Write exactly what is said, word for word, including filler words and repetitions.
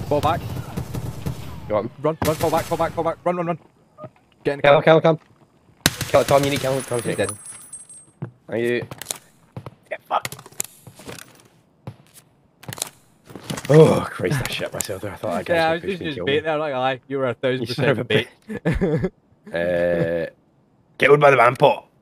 Fall back. Go on. Run, run, fall back, fall back, fall back. Run, run, run. Get in the Kill, car. kill, kill. Kill it, Tom, you need to kill him. Tom's dead. Are you... Get fucked. Oh, Christ, I shit myself there. I thought I got Yeah, I was just, just bait there, I'm not gonna lie. You were a thousand You son of percent a bait. Uh, killed by the man pot.